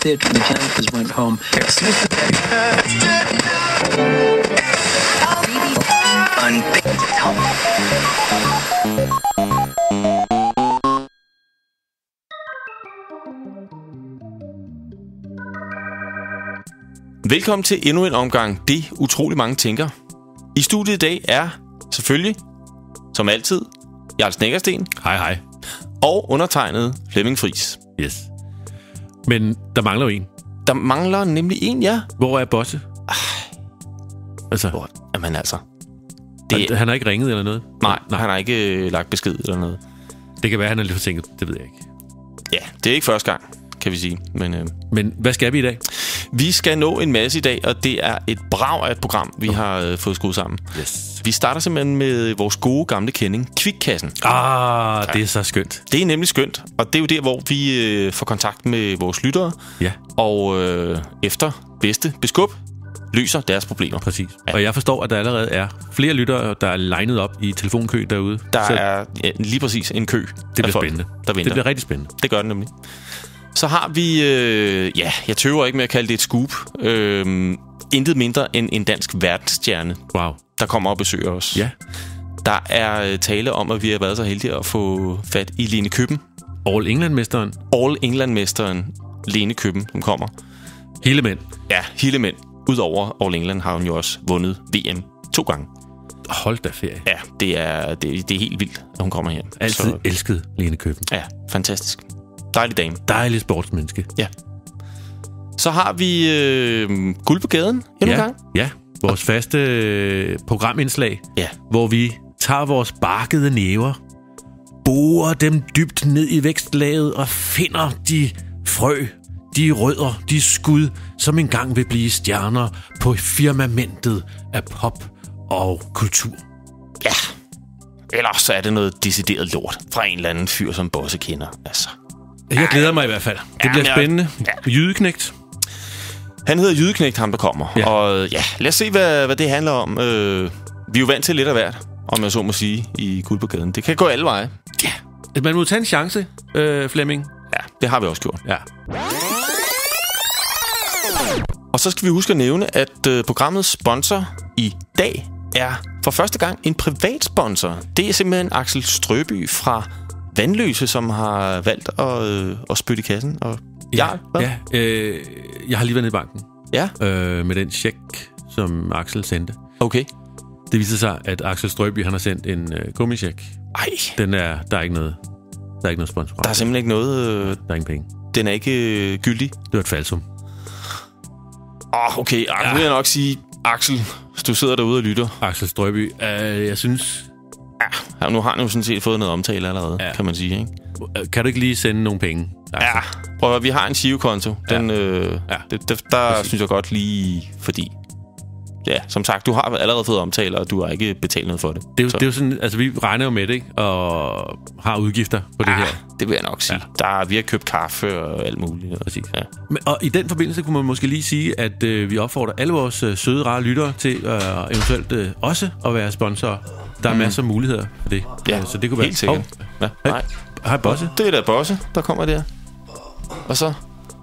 did when the Jankers went home. Velkommen til endnu en omgang Det utrolig mange tænker. I studiet i dag er selvfølgelig, som altid, Jarl Snekkersten. Hej, hej. Og undertegnet Flemming Friis. Yes. Men der mangler jo en. Der mangler nemlig en, ja. Hvor er Bosse? Altså. Jamen altså. Han har ikke ringet eller noget? Nej, han har ikke lagt besked eller noget. Det kan være, han er lidt forsinket. Det ved jeg ikke. Ja, det er ikke første gang, kan vi sige. Men hvad skal vi i dag? Vi skal nå en masse i dag, og det er et brag af et program, vi har fået skruet sammen. Yes. Vi starter simpelthen med vores gode gamle kending, Kvikkassen. Det er så skønt. Det er nemlig skønt, og det er jo der, hvor vi får kontakt med vores lyttere. Ja. Og efter bedste beskub løser deres problemer. Præcis. Ja. Og jeg forstår, at der allerede er flere lyttere, der er legnet op i telefonkø derude. Der er lige præcis en kø. Det bliver spændende. Der venter. Det bliver rigtig spændende. Det gør det nemlig. Så har vi, jeg tøver ikke med at kalde det et scoop. Intet mindre end en dansk verdensstjerne, der kommer og besøger os. Ja. Der er tale om, at vi har været så heldige at få fat i Lene Køben. All England-mesteren Lene Køben, som kommer. Hele mænd. Ja, hele mænd. Udover All England har hun jo også vundet VM 2 gange. Hold da ferie. Ja, det er helt vildt, at hun kommer her. Altid elsket Lene Køben. Ja, fantastisk. Dejlig dame. Dejlig sportsmenneske. Ja. Så har vi Guld på gaden endnu en gang. Ja, vores faste programindslag, hvor vi tager vores barkede næver, borer dem dybt ned i vækstlaget og finder de frø, de rødder, de skud, som engang vil blive stjerner på firmamentet af pop og kultur. Ja, ellers så er det noget decideret lort fra en eller anden fyr, som Bosse kender. Altså. Jeg glæder mig i hvert fald. Det bliver spændende. Jydeknægt. Han hedder Jydeknægt, ham der kommer. Ja. Og ja, lad os se, hvad det handler om. Vi er jo vant til lidt af hvert, om jeg så må sige, i Guld på gaden. Det kan gå alle veje. Ja. Man må tage en chance, Flemming. Ja, det har vi også gjort. Ja. Og så skal vi huske at nævne, at programmets sponsor i dag er for første gang en privat sponsor. Det er simpelthen Axel Strøby fra Vandløse, som har valgt at spytte i kassen. Og jeg har lige været nede i banken. Ja. Med den check, som Axel sendte. Okay. Det viser sig, at Axel Strøby, han har sendt en gummicheck. Ej. Der er ikke noget sponsor. Der er simpelthen ikke noget... Der er ingen penge. Den er ikke gyldig. Det var et falsum. Okay. Nu vil jeg nok sige, Axel, hvis du sidder derude og lytter. Axel Strøby, jeg synes... Ja, nu har han jo sådan set fået noget omtale allerede, kan man sige, ikke? Kan du ikke lige sende nogle penge? Altså. Ja, prøv at vi har en Giro-konto. Den, der synes jeg godt lige, fordi... Ja, som sagt, du har allerede fået omtale, og du har ikke betalt noget for det. Det er jo sådan, altså vi regner jo med det, ikke? Og har udgifter på det her. Det vil jeg nok sige. Ja. Vi har købt kaffe og alt muligt. Præcis. Ja. Og i den forbindelse kunne man måske lige sige, at vi opfordrer alle vores søde, rare lyttere til eventuelt også at være sponsorer. Der er masser af muligheder for det. Ja, så det kunne helt sikkert. Hej, Bosse. Det er da Bosse, der kommer der. Og så?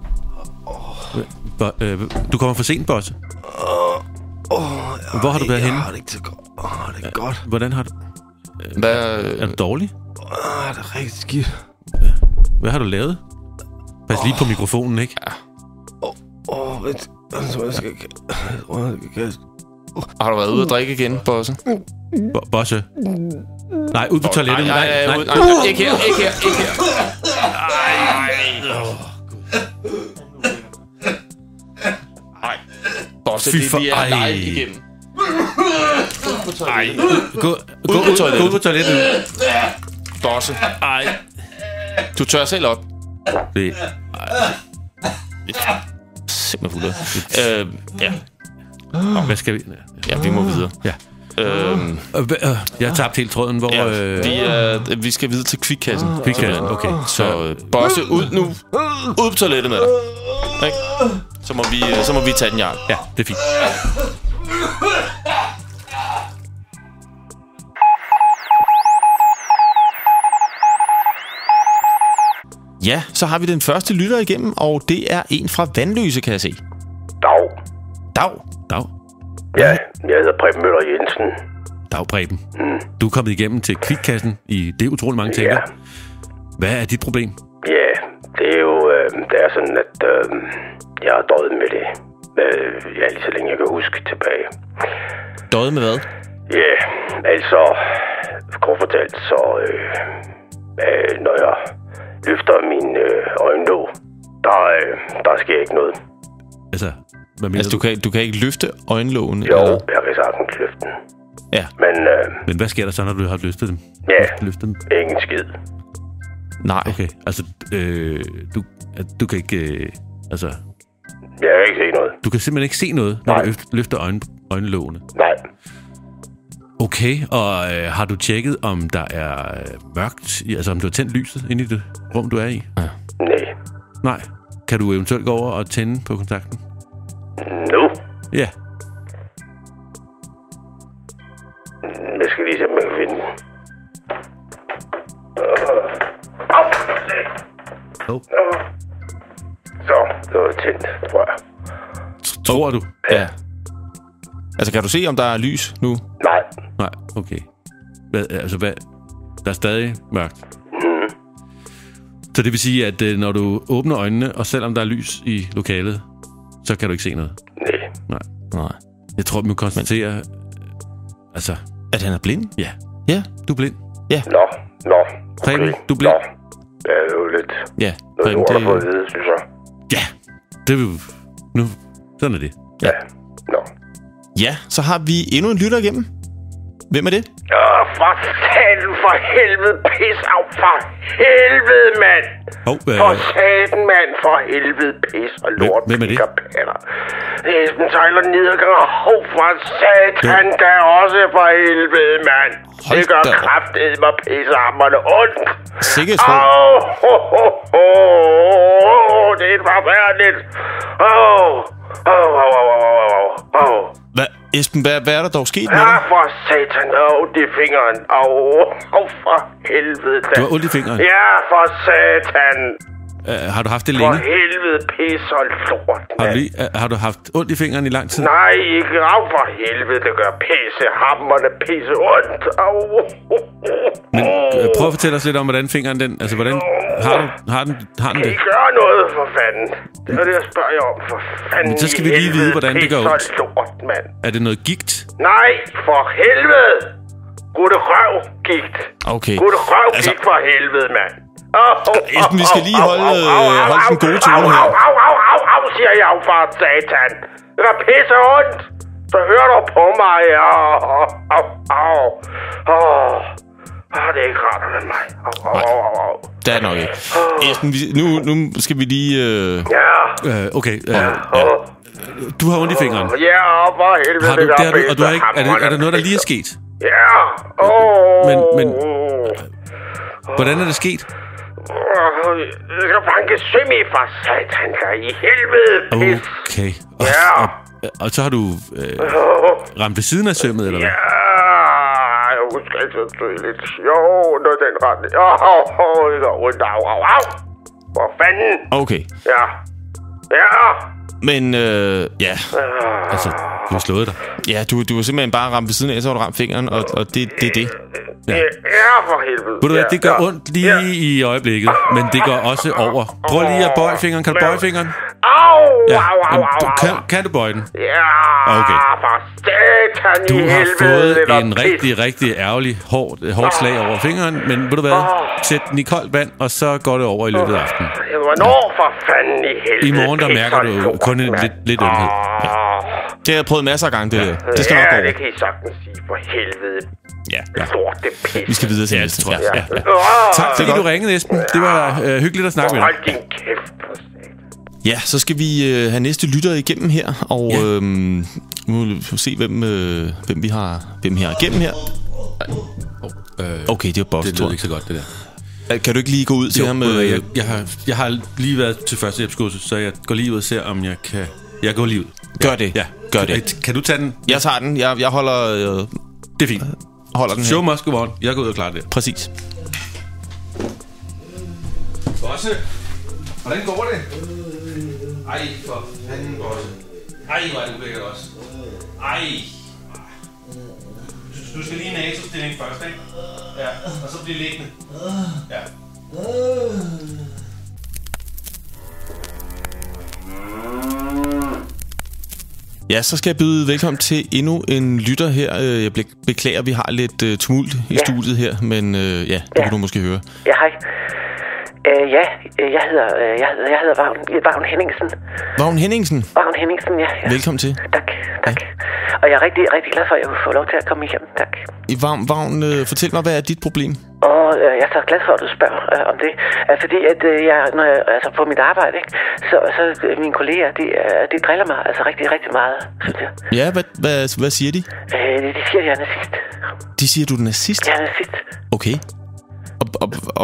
Du kommer for sent, Bosse. Hvor har du været henne? Jeg har det ikke så godt. Det er godt. Hvordan har du... Er du dårlig? Det er rigtig skidt. Hvad har du lavet? Pas lige på mikrofonen, ikke? Ja. Jeg skal... Har du været ude at drikke igen, Bosse? Bosse? Nej, ud på toilettet. Nej. Ikke her. Nej. Bosse, det er live igennem. Gå ud på toilettet. Bosse. Du tør selv op. Det simpelthen fuldt. Ja. Hvad skal vi? Ja, vi må videre. Ja. Jeg har tabt helt tråden, hvor... vi skal videre til Kvikkassen. Kvikkassen, okay. Så Bosse, ud nu. Ud på toilettet med dig. Okay? Så må vi tage den, Jarl. Ja, det er fint. Ja, så har vi den første lytter igennem, og det er en fra Vanløse, kan jeg se. Dag. Dag. Ja, jeg hedder Preben Møller Jensen. Dag, Preben. Du er kommet igennem til kvikkassen i det utroligt mange tænker. Ja. Hvad er dit problem? Ja, det er jo det er sådan, at jeg har døjet med det. Ja, lige så længe jeg kan huske tilbage. Døjet med hvad? Ja, altså, kort fortalt, så når jeg løfter mine øjenlåg, der sker ikke noget. Altså, hvad mener du kan ikke løfte øjenlågene? Jo, eller? jeg kan sagtens løfte den. Ja. Men hvad sker der så, når du har løftet dem? ja, Løftet dem? ingen skid. Nej. Okay, altså, du kan ikke, altså... Jeg kan ikke se noget. Du kan simpelthen ikke se noget, når du løfter øjenlågene? Nej. Okay, og har du tjekket, om der er mørkt, altså om du har tændt lyset inde i det rum, du er i? Ja. Nej. Kan du eventuelt gå over og tænde på kontakten? Nu? Ja. Jeg skal lige se, om jeg kan finde den. Så, det var tændt, tror jeg. Tror du? Ja. Altså, kan du se, om der er lys nu? Nej. Okay. Hvad? Der er stadig mørkt. Så det vil sige, at når du åbner øjnene, og selvom der er lys i lokalet, så kan du ikke se noget? Nej. Jeg tror, vi må konstatere... Altså... At han er blind? Ja. Ja. Du er blind? Ja. Nå. Preben, Okay. du er blind? Ja, det er jo lidt... Ja. Noget lort at få at vide, synes jeg. Ja. Det er jo... Nu... Sådan er det. Ja. Nå. Ja, så har vi endnu en lytter igennem. Hvem er det? For satan, for helvede, pis af, for helvede, mand! For satan, mand, for helvede, pis og lort. Hvem er det? Esben Tyler Nedergaard, for satan, der også for helvede, mand! Det gør kraftedme pissehammerne ondt. Sikkerhedsråd. Det er forfærdeligt. Hvad? Esben, hvad er der dog sket med Ja, dig? for satan. Det er fingeren. For helvede. Du har ondt i fingeren? Ja, for satan. Har du haft det For længe? helvede, pis og lort, mand. Har du haft ondt i fingeren i lang tid? Nej, ikke. For helvede, det gør pisse hammerne pisse ondt. Men prøv at fortælle os lidt om, hvordan fingeren den... Altså, hvordan... Har den Kan det? I gøre noget, for fanden? Det er det, jeg spørger jer om, for fanden. Men så skal vi lige vide, hvordan det gør ondt. Pis og lort, mand. Er det noget gigt? Nej, for helvede. Gutte røv gigt. Okay. Gutte røv gigt for helvede, mand. Esben, vi skal lige holde den gode tone her. Au, siger jeg for satan. Det er pisse ondt. Så hører du på mig. Det er ikke rart med mig. Det er nok ikke. Esben, nu skal vi lige... Okay. Du har ondt i fingeren. Ja, for helvede. Er der noget, der lige er sket? Ja. Men hvordan er det sket? Jeg kan banke søm i for satan, der i helvede, pis. Okay. Ja. Og så har du ramt ved siden af sømmet, eller hvad? Ja, jeg husker ikke så tydeligt. Jo, når den retning. Det går ondt. Au. For fanden. Okay. Ja. Men, ja. Altså, du har slået dig. Ja, du har simpelthen bare ramt ved siden af, så har du ramt fingeren, og det er det. Ja, for helvede. Ved du hvad, det gør ondt lige i øjeblikket, men det går også over. Prøv lige at bøje fingeren. Kan du bøje fingeren? Kan du bøje den? Ja, okay. For satan Du i har helvede. fået en rigtig ærgerlig, hårdt slag over fingeren, men ved du hvad? Sæt den i koldt vand, og så går det over i løbet af aftenen. Hvornår for fanden i helvede? I morgen, der mærker du kun en lidt ømhed. Ja. Det har jeg prøvet masser af gange, det der. Det skal nok gå over. Det kan I sagtens sige, for helvede. Ja. Lort, det pisse. Vi skal videre til næste, tror jeg. Ja. Tak fordi du ringede, Esben. Det var hyggeligt at snakke med dig. Hold din kæft for satan. Ja, så skal vi have næste lytter igennem her, og nu vil vi se, hvem vi har igennem her. Okay, det er Boss. Det lyder ikke så godt, det der. Kan du ikke lige gå ud til ham? Jeg har lige været til førstehjælpskursus, så jeg går lige ud og ser, om jeg kan... Jeg går lige ud. Gør det. Ja. Gør det. Kan du tage den? Jeg tager den. Jeg holder... Det er fint. Holder den her. Show must go on. Jeg går ud og klarer det. Præcis. Bosse, hvordan går det? Ej, for fanden, Bosse. Ej, hvor er det ulækkert også. Ej. Du skal lige en NATO-stilling først, ikke? Ja, og så blive liggende. Ja. Ja, så skal jeg byde velkommen til endnu en lytter her. Jeg beklager, vi har lidt tumult i studiet her, men det kan du måske høre. Ja, hej. Jeg hedder Vagn Henningsen. Vagn Henningsen? Vagn Henningsen, ja. Velkommen til. Tak. Ja. Og jeg er rigtig, rigtig glad for, at jeg får lov til at komme hjem. Tak. Vagn, fortæl mig, hvad er dit problem? Og jeg er så glad for, at du spørger om det. Fordi at når jeg på mit arbejde, ikke, så mine kolleger, de driller mig altså rigtig, rigtig meget, synes jeg. Ja, hvad siger de? De siger, at jeg er nazist. De siger, du er nazist? Jeg er nazist. Okay. Og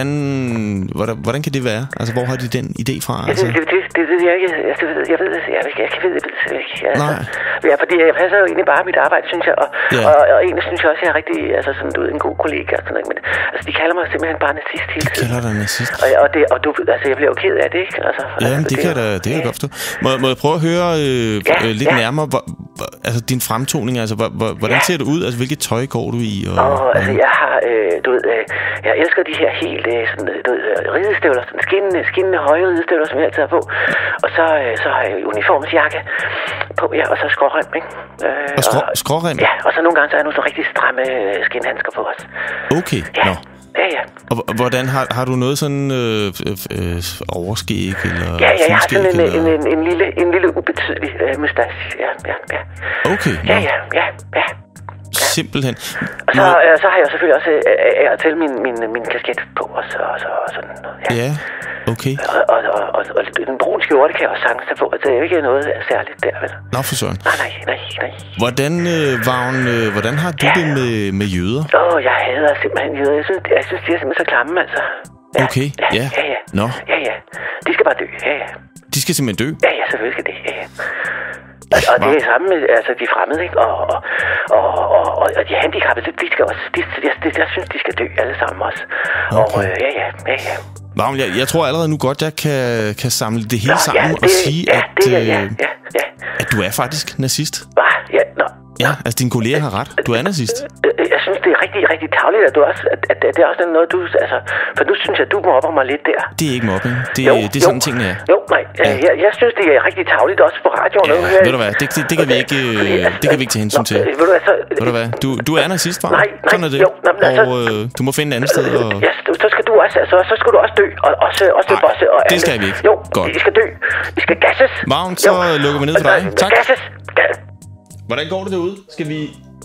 hvordan kan det være? Altså, hvor har de den idé fra? Altså? Det ved jeg ikke. Jeg ved det ikke. Nej. Ja, fordi jeg passer jo egentlig bare mit arbejde, synes jeg. Og egentlig synes jeg også, at jeg er rigtig, altså sådan, du ved, en god kollega og sådan noget. Men altså, de kalder mig simpelthen bare nazist hele tiden. De kalder dig nazist? Og du ved, altså, jeg bliver jo ked af det, ikke? Altså, det kan jeg godt forstå. Må jeg prøve at høre lidt nærmere, altså din fremtoning, altså, hvordan ser det ud? Altså, hvilket tøj går du i? Altså, jeg har, du ved, jeg elsker de her helt sådan, du ved, ridestøvler, sådan skinnende høje ridestøvler, som jeg altid har på. Og så har jeg uniformsjakke på, ja, og så skrårem, ikke? Og skrårem? Ja, og så nogle gange så er jeg nogle så rigtig stramme skinhandsker på os. Okay, ja. Nå. Ja. Og hvordan har du noget sådan overskæg eller Ja, jeg har sådan eller? en lille ubetydelig mustache. Ja. Okay. Ja. Simpelthen. Og så har jeg selvfølgelig også til min kasket på og så sådan noget. Ja. Okay. Og den brune skjorte kan jeg også sagtens tage på. Det er jo ikke noget særligt der, vel? Nå, for søren. Nej. Hvordan har du det med jøder? Jeg hader simpelthen jøder. Jeg synes, de er simpelthen så klamme, altså. Ja, okay, ja. Nå. Ja. De skal bare dø, ja. De skal simpelthen dø? Ja, selvfølgelig skal det, ja. Og det er samme med altså, de fremmede, ikke? Og de handicappede, de skal også, jeg synes, de skal dø alle sammen også. Okay. Og ja. Vagn, jeg tror allerede nu godt, jeg kan samle det hele sammen og sige, at du er faktisk nazist. Ja, altså dine kolleger har ret. Du er nazist. Jeg synes, det er rigtig, rigtig tarveligt, at du også, at det er også noget, du, altså, for nu synes jeg, at du mobber mig lidt der. Det er ikke mobbing. Det er sådan ting, er. Jo, nej. Jeg synes, det er rigtig tarveligt også på radioen. Ja, ved du hvad, det kan vi ikke, det kan vi ikke tage hensyn til. Ved du hvad, du er nazist, Vagn. Nej. Sådan er det. Og du må finde et andet sted. Ja, så skal du også, altså, så skal du også dø. Og også Bosse og det skal vi ikke. Jo, godt. Vi skal dø. Vi skal gasses. Vagn, så lukker vi ned for dig. Tak. Gasses. Hvordan går det derude? Skal vi...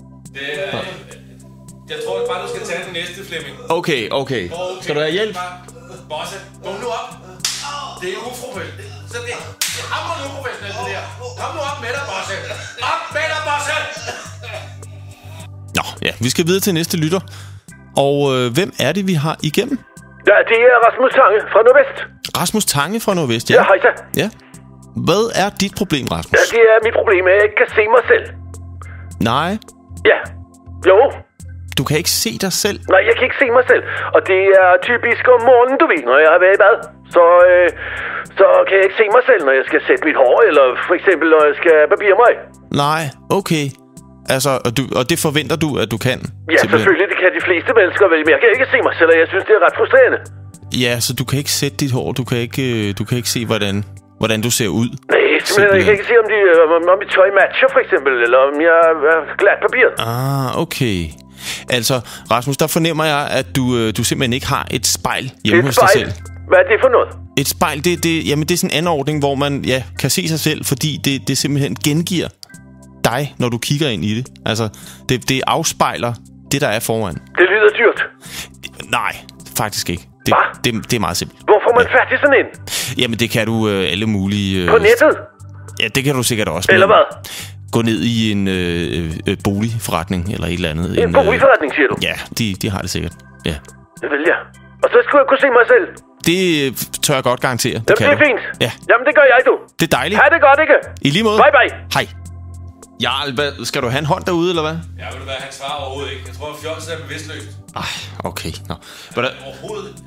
Jeg tror bare, du skal tage den næste, Flemming. Okay. Skal du have hjælp? Bosse, gå nu op. Det er uprofessionelt. Så det er hammerende uprofessionelt, det der. Kom nu op med dig, Bosse. Op med dig, Bosse! Nå, ja. Vi skal videre til næste lytter. Og hvem er det, vi har igennem? Ja, det er Rasmus Tange fra Nordvest. Rasmus Tange fra Nordvest, ja. Ja, hej så. Ja. Hvad er dit problem, Rasmus? Ja, det er mit problem, at jeg ikke kan se mig selv. Nej. Ja. Jo. Du kan ikke se dig selv? Nej, jeg kan ikke se mig selv. Og det er typisk om morgenen, du ved, når jeg har været i bad. Så kan jeg ikke se mig selv, når jeg skal sætte mit hår, eller for eksempel, når jeg skal barbere mig. Nej, okay. Altså, og det forventer du, at du kan? Ja, simpelthen. Selvfølgelig. Det kan de fleste mennesker vel, men jeg kan ikke se mig selv, og jeg synes, det er ret frustrerende. Ja, så du kan ikke sætte dit hår. Du kan ikke se, hvordan du ser ud. Nej, simpelthen. Jeg kan ikke se, om mit tøj matcher, for eksempel, eller om jeg er glat papir. Okay. Altså, Rasmus, der fornemmer jeg, at du simpelthen ikke har et spejl hjemme hos dig selv. Hvad er det for noget? Et spejl, det er sådan en anordning, hvor man kan se sig selv, fordi det simpelthen gengiver dig, når du kigger ind i det. Altså, det afspejler det, der er foran. Det lyder dyrt. Nej, faktisk ikke. Det er meget simpelt. Hvor får man fat i sådan en? Jamen, det kan du alle mulige... På nettet? Ja, det kan du sikkert også. Eller hvad? Gå ned i en boligforretning eller et eller andet. En boligforretning, siger du? Ja, de har det sikkert. Ja. Det vil jeg. Og så skulle jeg kunne se mig selv. Det tør jeg godt garantere. Jamen, det er fint. Ja. Jamen, det gør jeg, du. Det er dejligt. Ha' det godt, ikke? I lige måde. Bye. Hej. Jarl, skal du have en hånd derude, eller hvad? Ja, vil du være, han svarer overhovedet ikke. Jeg tror, at fjolset er bevidstløst. Okay. Nå. Overhovedet. Altså,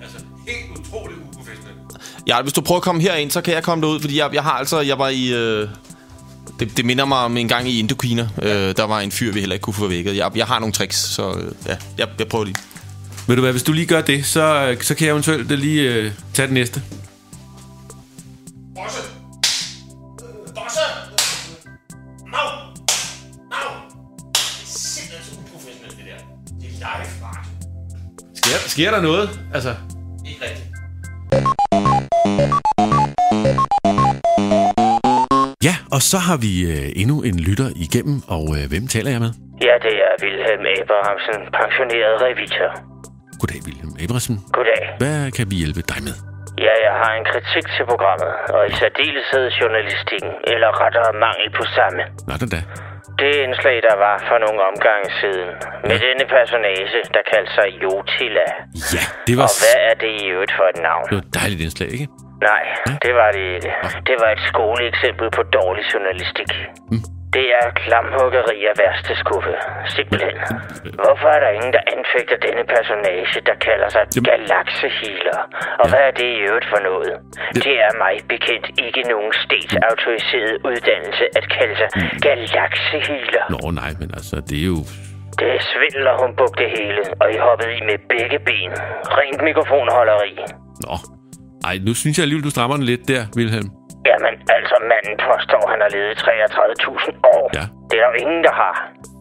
helt utroligt uprofessionelt. Ja, hvis du prøver at komme herind, så kan jeg komme derud, fordi jeg var i... Det minder mig om en gang i Indokina. Der var en fyr, vi heller ikke kunne få vækket. Jeg har nogle tricks, så jeg prøver lige. Ved du hvad, hvis du lige gør det, så kan jeg eventuelt lige tage den næste. Bosse! Bosse! Mau! Det er simpelthen så uprofessionelt, det der. Det er live radio. Sker der noget? Altså... Ikke rigtigt. Ja, og så har vi endnu en lytter igennem, og hvem taler jeg med? Ja, det er Wilhelm Abrahamsen, pensioneret revisor. Goddag, Wilhelm Abrahamsen. Goddag. Hvad kan vi hjælpe dig med? Ja, jeg har en kritik til programmet, og i særdeleshed journalistikken, eller rettere mangel på samme. Nå, da. Det indslag, der var for nogle omgange siden, med denne personage, der kaldte sig Jotila. Ja, det var... Og hvad er det i øvrigt for et navn? Det var et dejligt indslag, ikke? Nej, det var det ikke. Det var et skoleeksempel på dårlig journalistik. Det er klamhuggeri af værste skuffe. Simpelthen. Hvorfor er der ingen, der anfægter denne personage, der kalder sig galaksehealer? Og hvad er det i øvrigt for noget? Det er mig bekendt ikke nogen statsautoriseret uddannelse at kalde sig galaksehealer. Nå, nej, men altså, det er jo... Det er svindel og humbug det hele, og I hoppede i med begge ben. Rent mikrofonholderi. Nå. Ej, nu synes jeg alligevel, du strammer den lidt der, Wilhelm. Jamen, altså, manden påstår, han har levet 33.000 år. Ja. Det er der jo ingen, der har.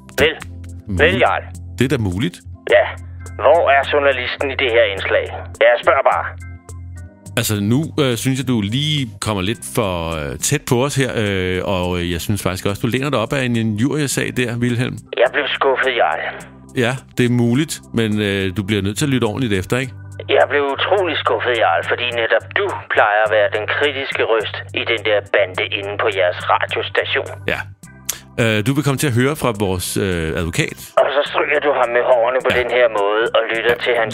Vel, Jarl? Det er da muligt. Ja. Hvor er journalisten i det her indslag? Jeg spørger bare. Altså, nu synes jeg, du lige kommer lidt for tæt på os her, og jeg synes faktisk også, du læner dig op af en juriesag der, Wilhelm. Jeg blev skuffet, Jarl. Ja, det er muligt, men du bliver nødt til at lytte ordentligt efter, ikke? Jeg blev utrolig skuffet, Jarl, fordi netop du plejer at være den kritiske røst i den der bande inde på jeres radiostation. Ja. Du vil komme til at høre fra vores advokat. Og så stryger du ham med hårene på den her måde og lytter til hans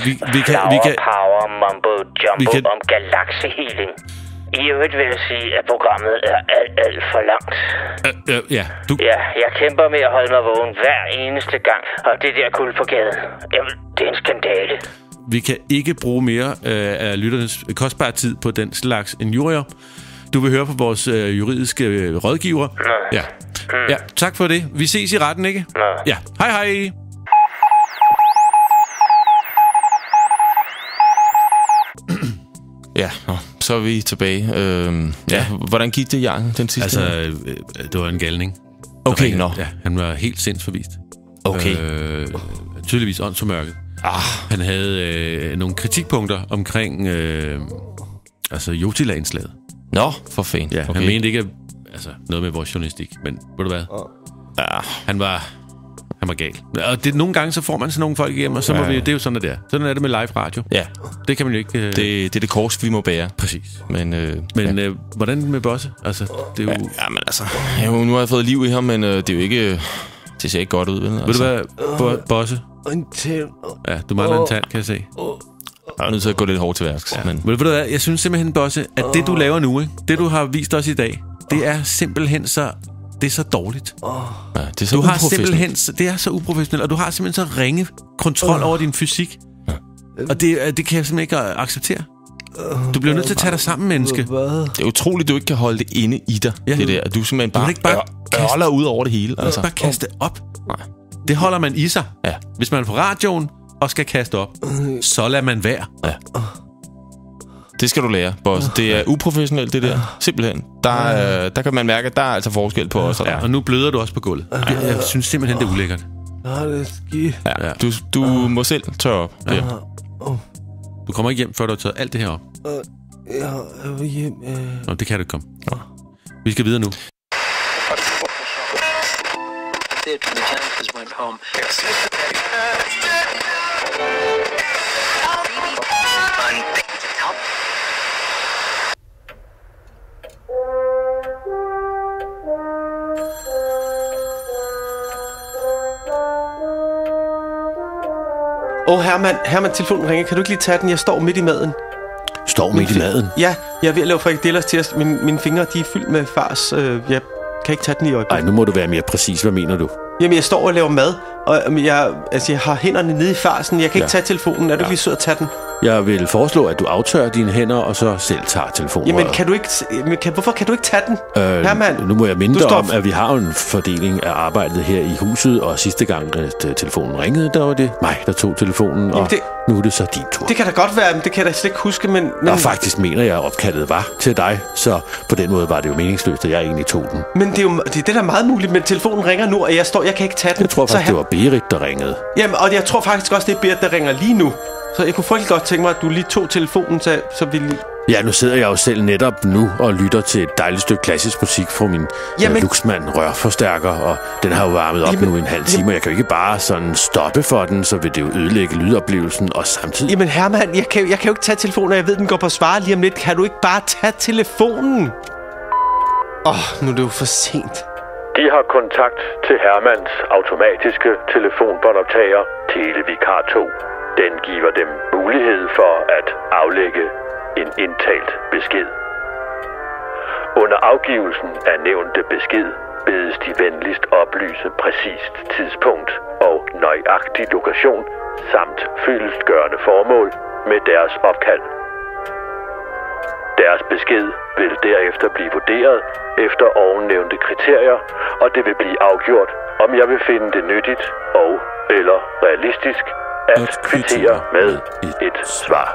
power mumbo jumbo om galaksehealing. I øvrigt vil jeg sige, at programmet er alt for langt. Ja, Ja, jeg kæmper med at holde mig vågen hver eneste gang, og det der kul på gaden. Jamen, det er en skandale. Vi kan ikke bruge mere af lytternes kostbare tid på den slags injurier. Du vil høre på vores juridiske rådgiver. Ja. Ja, tak for det. Vi ses i retten, ikke? Ja. Hej. Ja, så er vi tilbage. Hvordan gik det, Jan, den sidste? Altså, det var en galning. Okay, Ja, han var helt sindsforvist. Okay. Tydeligvis åndsformørket. Han havde nogle kritikpunkter omkring Jotila-indslaget. Nå, for fanden. Ja, okay. Han mente ikke noget med vores journalistik, men ved du hvad? Ja. Han var gal. Og nogle gange så får man sådan nogle folk igennem, og så må vi, det er jo sådan det der. Sådan er det med live radio. Ja. Det kan man jo ikke... Det er det kors, vi må bære. Præcis. Men hvordan med Bosse? Altså, det er jo... Ja, men altså... nu har jeg fået liv i ham, men det er jo ikke... Det ser ikke godt ud, vel? Ved du hvad, Bosse? En tand. Ja, du mangler en tand, kan jeg se. Jeg er nødt til at gå lidt hårdt til værks. Ja. Men ved du hvad, jeg synes simpelthen, Bosse, at det du laver nu, ikke? Det du har vist os i dag, det er simpelthen så... Det er så dårligt. Ja, det er så det er så uprofessionelt, og du har simpelthen så ringe kontrol over din fysik. Ja. Og det kan jeg simpelthen ikke acceptere. Du bliver nødt til at tage dig sammen, menneske. Det er utroligt, du ikke kan holde det inde i dig, det der. Du simpelthen bare ørler ud over det hele. Du bare kaste op. Nej. Det holder man i sig. Ja. Hvis man er på radioen og skal kaste op, så lader man være. Ja. Det skal du lære, boss. Det er uprofessionelt, det der. Simpelthen. Der kan man mærke, at der er altså forskel på os. Ja, og nu bløder du også på gulvet. Jeg synes simpelthen, det er ulækkert. Det er skidt. Ja, du må selv tørre op. Ja. Du kommer ikke hjem, før du har taget alt det her op. Jeg vil hjem. Nå, det kan du ikke komme. Vi skal videre nu. Herman, telefonen ringer. Kan du ikke lige tage den? Jeg står midt i maden. Står midt i maden? Ja, jeg er ved at lave frikadellers til os. Mine fingre, de er fyldt med fars. Jeg kan ikke tage den i øjeblikket. Nej, nu må du være mere præcis. Hvad mener du? Jamen, jeg står og laver mad, og jeg har hænderne nede i farsen. Jeg kan ikke tage telefonen. Er du lige sød at tage den? Jeg vil foreslå, at du aftørrer dine hænder, og så selv tager telefonen. Jamen, hvorfor kan du ikke tage den, Herman? Nu må jeg minde om, at vi har en fordeling af arbejdet her i huset, og sidste gang, at telefonen ringede, der var det mig, der tog telefonen, og nu er det så din tur. Det kan da godt være, men det kan jeg da slet ikke huske, men... Og faktisk mener jeg, at opkaldet var til dig, så på den måde var det jo meningsløst, at jeg egentlig tog den. Men det er der er meget muligt, men telefonen ringer nu, og jeg kan ikke tage den. Jeg tror faktisk, det var Berit, der ringede. Jamen, og jeg tror faktisk også, det er Berit, der ringer lige nu. Så jeg kunne frygtelig godt tænke mig, at du lige tog telefonen, så vi lige... Ja, nu sidder jeg jo selv netop nu og lytter til et dejligt stykke klassisk musik fra min Luxman rørforstærker, og den har jo varmet op nu i en halv time, og jeg kan jo ikke bare sådan stoppe for den, så vil det jo ødelægge lydoplevelsen, og samtidig... Jamen Herman, jeg kan jo ikke tage telefonen, og jeg ved, den går på svare lige om lidt. Kan du ikke bare tage telefonen? Nu er det jo for sent. De har kontakt til Hermans automatiske telefonbåndoptager Televikar 2. Den giver dem mulighed for at aflægge en indtalt besked. Under afgivelsen af nævnte besked bedes de venligst oplyse præcist tidspunkt og nøjagtig lokation samt fyldestgørende formål med deres opkald. Deres besked vil derefter blive vurderet efter ovennævnte kriterier, og det vil blive afgjort, om jeg vil finde det nyttigt og eller realistisk at kvittere med et svar.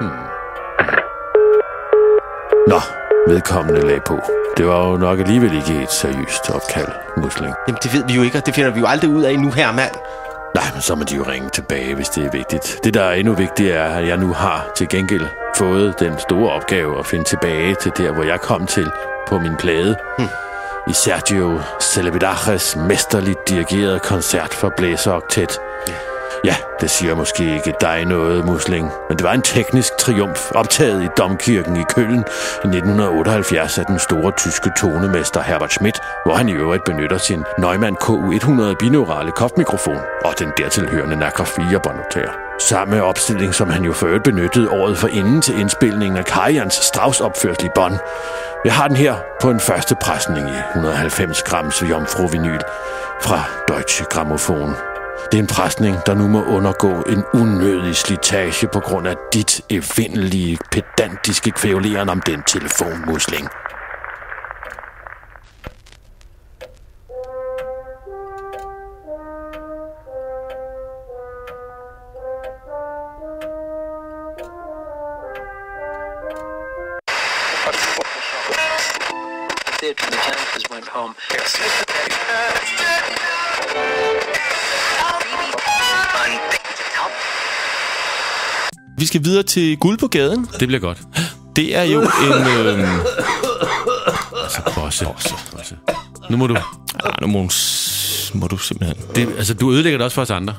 Nå, vedkommende lag på. Det var jo nok alligevel ikke et seriøst opkald, Musling. Jamen, det ved vi jo ikke, og det finder vi jo aldrig ud af nu her, mand. Nej, men så må de jo ringe tilbage, hvis det er vigtigt. Det, der er endnu vigtigt, er, at jeg nu har til gengæld fået den store opgave at finde tilbage til der, hvor jeg kom til på min plade. I Sergio Celibidaches mesterligt dirigerede koncert for blæseroktet. Ja, det siger måske ikke dig noget, Musling, men det var en teknisk triumf optaget i Domkirken i Køln i 1978 af den store tyske tonemester Herbert Schmidt, hvor han i øvrigt benytter sin Neumann KU100 binaurale kopmikrofon og den dertilhørende Nagra 4 båndoptager. Samme opstilling, som han jo for øvrigt benyttede året forinden til indspilningen af Karajan's Strauss-opførsel i Bonn. Jeg har den her på en første presning i 190 grams jomfru-vinyl fra Deutsche Grammophon. Det er en presning, der nu må undergå en unødig slitage på grund af dit evindelige, pedantiske kvævleren om den telefonmusling. Vi skal videre til Guld på gaden. Det bliver godt. Det er jo en... Bosse. Nu må du... Ja, nu må du simpelthen... du ødelægger det også for os andre.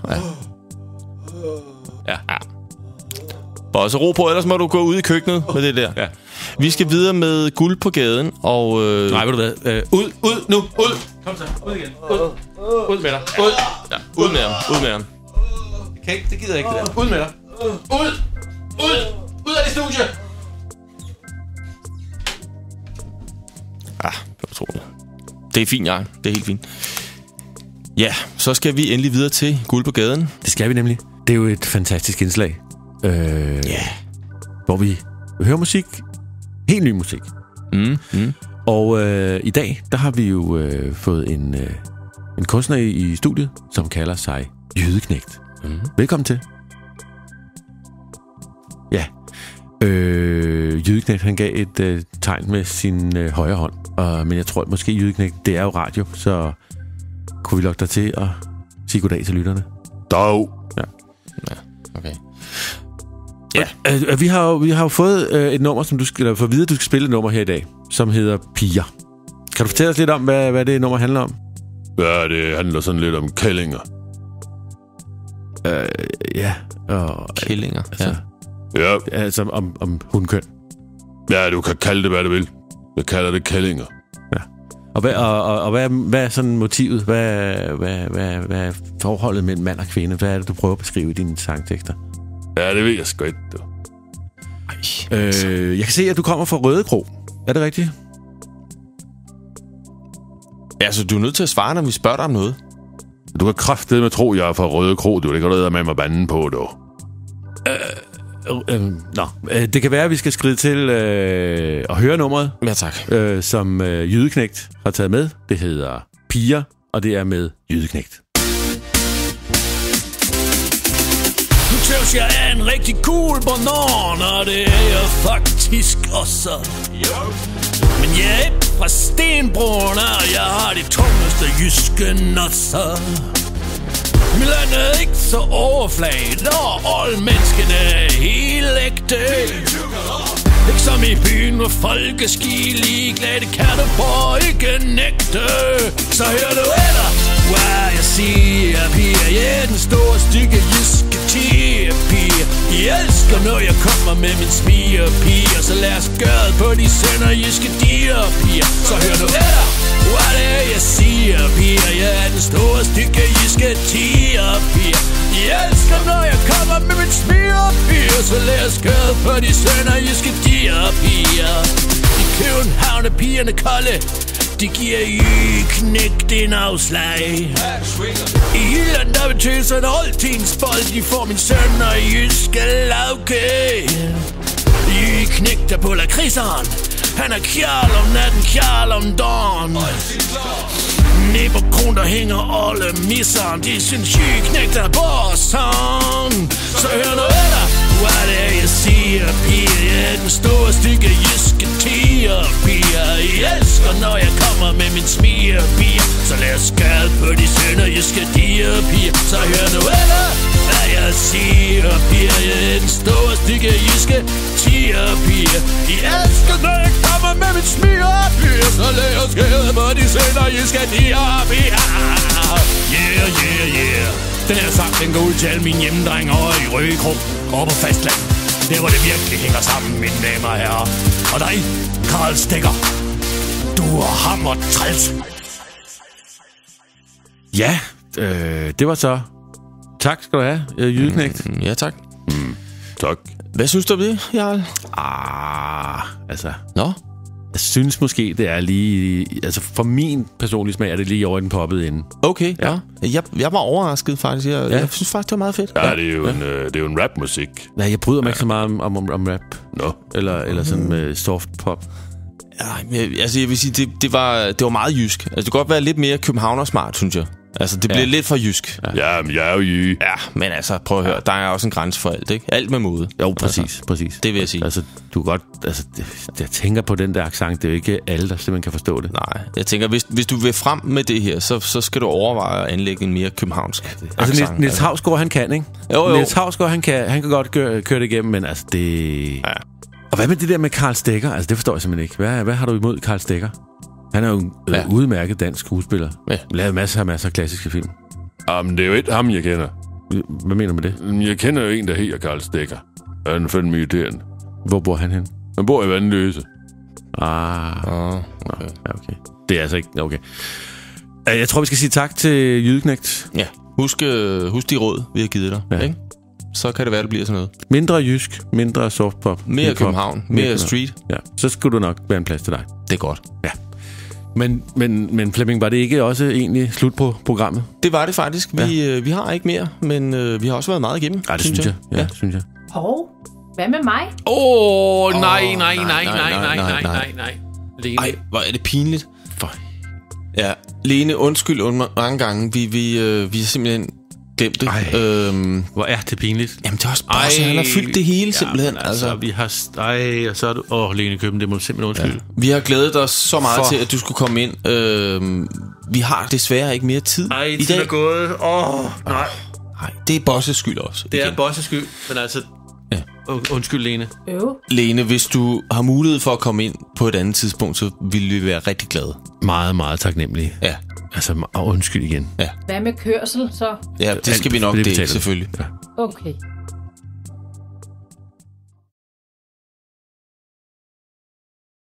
Ja. Bosse, ro på, ellers må du gå ud i køkkenet med det der. Ja. Vi skal videre med Guld på gaden, og... Nej, ved du hvad? Ud nu! Ud! Kom så, ud igen. Ud med dig. Ud! Ja, ud med ham. Okay, det gider jeg ikke, det der. Ud med dig. Ud af det studie! Det var utroligt. Det er fint, ja. Det er helt fint. Ja, så skal vi endelig videre til Guld på gaden. Det skal vi nemlig. Det er jo et fantastisk indslag. Hvor vi hører musik. Helt ny musik. Og i dag, der har vi jo fået en kunstner i studiet, som kalder sig Jydeknægt. Velkommen til. Ja. Jydeknægt, han gav et tegn med sin højre hånd. Men jeg tror, at måske Jydeknægt, det er jo radio, så kunne vi lukke dig til at sige goddag til lytterne? Dag. Ja, okay. Ja. Vi har jo fået et nummer, som du skal få videre, du skal spille et nummer her i dag, som hedder Piger. Kan du fortælle os lidt om, hvad det nummer handler om? Ja, det handler sådan lidt om kællinger. Ja. Kællinger, altså, ja. Altså om hundkøn. Ja, du kan kalde det, hvad du vil. Jeg kalder det kællinger. Ja. Og hvad er sådan motivet? Hvad er forholdet mellem mand og kvinde? Hvad er det, du prøver at beskrive i dine sangtekster? Ja, det ved jeg sgu ikke, du. Jeg kan se, at du kommer fra Rødekro. Er det rigtigt? Ja, så du er nødt til at svare, når vi spørger dig om noget. Du kan kraftedeme tro, jeg er fra Rødekro. Du vil ikke røde med mig banden på, du. Det kan være, at vi skal skride til at høre nummeret. Ja, tak. Som Jydeknægt har taget med. Det hedder Piger, og det er med Jydeknægt. Du tøvs, jeg er en rigtig cool banan, og det er jeg faktisk også. Men jeg er ikke fra Stenbroen, og jeg har de tungeste jyske nosser. Mit land er ikke så overflaget, og alle menneskene er helt ægte. Ikke som i byen, hvor folk er skiligeglade, det kan du bare ikke nægte. Så hør du efter, hvad jeg siger, piger. Jeg er den store stykke jyske tiger-piger. I elsker, når jeg kommer med min smiger-piger. Så lad os gøre det på de sender jyske diger-piger. Så hør du efter, hvad det er, jeg siger, piger. Jeg er den store stykke jyske tiger-piger. I elsker, når jeg kommer med min smiger-piger. Så lad os gøre det på de sender jyske diger-piger. I København er pigerne kolde. De giver Jydeknægt en afslag. I Jylland der vil tøse en oldtingsbold. De får min søn og jyske lavkage. Jydeknægt er på lakridseren. Han er kjarl om natten, kjarl om dagen. Nede på kron der hænger alle misseren. De synes Jydeknægt er bossan. Så hør nu efter, hvad det er jeg siger, piger. Jeg er den store stykke jyske tiger-piger. Jeg elsker når jeg kommer med min smiger-piger. Så lad os skade på de sønder jyske diger-piger. Så hør nu efter, hvad jeg siger, piger. Jeg er den store stykke jyske tiger-piger. Jeg elsker når jeg kommer med min smiger-piger. Så lad os skade på de sønder jyske diger-piger. Yeah, yeah, yeah. Den her sang, den går ud til alle mine hjemmedrenge over i Røgekrog, over på fastland. Der hvor det virkelig hænger sammen, mine damer og herrer. Og dig, Karl Stikker. Du er hammer træls. Ja, det var så. Tak skal du have, Jydeknægt. Ja, tak. Tak. Hvad synes du om det, Jarl? Altså... Nå? Jeg synes måske, det er lige... Altså, for min personlige smag er det lige over i den poppede ende. Okay, ja. Jeg var overrasket, faktisk. Jeg synes faktisk, det var meget fedt. Ja, det er jo en rapmusik. Nej, jeg bryder mig ikke så meget om rap. Nå. Eller sådan med soft pop. Ja, altså, jeg vil sige, det var meget jysk. Altså, det kunne godt være lidt mere københavnersmart, synes jeg. Altså, det bliver lidt for jysk. Ja, men jeg er jo jyge. Ja, men altså, prøv at høre. Der er også en grænse for alt, ikke? Alt med mode. Jo, præcis. Det vil jeg sige. Altså, du godt... Altså, jeg tænker på den der accent. Det er jo ikke alle, der simpelthen kan forstå det. Nej, jeg tænker, hvis du vil frem med det her, så skal du overveje at anlægge en mere københavnsk accent. Altså, Niels Hausgaard, han kan, ikke? Jo. Niels Hausgaard, han kan godt køre det igennem, men altså, det... Ja. Og hvad med det der med Karl Stikker? Altså, det forstår jeg simpelthen ikke. Hvad har du imod Karl Stikker? Han er jo en udmærket dansk skuespiller. Ja. Lavet masser af klassiske film. Jamen, det er jo ikke ham, jeg kender. Hvad mener du med det? Jeg kender jo en, der hedder Karl Stikker. Han er fandme irriterende. Hvor bor han hen? Han bor i Vandløse. Okay. Ja, okay. Det er altså ikke... Okay. Jeg tror, vi skal sige tak til Jydeknægt. Ja. Husk de råd, vi har givet dig. Ja. Ikke? Så kan det være, det bliver sådan noget. Mindre jysk, mindre softpop. Mere København, mere street. Ja, så skulle du nok være en plads til dig. Det er godt. Ja. Men Flemming, var det ikke også egentlig slut på programmet? Det var det faktisk. Vi har ikke mere, men vi har også været meget igennem. Ja, det synes jeg. Ja, synes jeg. Hvad med mig? Nej. Lene. Ej, hvor er det pinligt. Ja, Lene, undskyld mange gange. Vi har simpelthen glemt det. Hvor er det pinligt. Jamen, det er også Bosse, han har fyldt det hele simpelthen. Altså, vi har... og så er du... Lene Køben, det må du simpelthen undskylde. Ja. Vi har glædet os så meget til, at du skulle komme ind. Vi har desværre ikke mere tid i dag. er gået. Nej. Nej, det er Bosses skyld også. Det er Bosses skyld, men altså... Ja. Undskyld, Lene. Lene, hvis du har mulighed for at komme ind på et andet tidspunkt, så ville vi være rigtig glade. Meget, meget taknemmelige. Ja. Altså, undskyld igen. Ja. Hvad med kørsel, så? Ja, det skal vi nok dele, selvfølgelig. Ja. Okay.